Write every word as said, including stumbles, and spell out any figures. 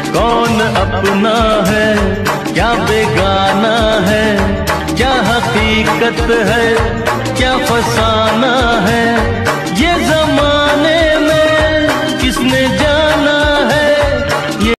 कौन अपना है क्या बेगाना है, क्या हकीकत है क्या फसाना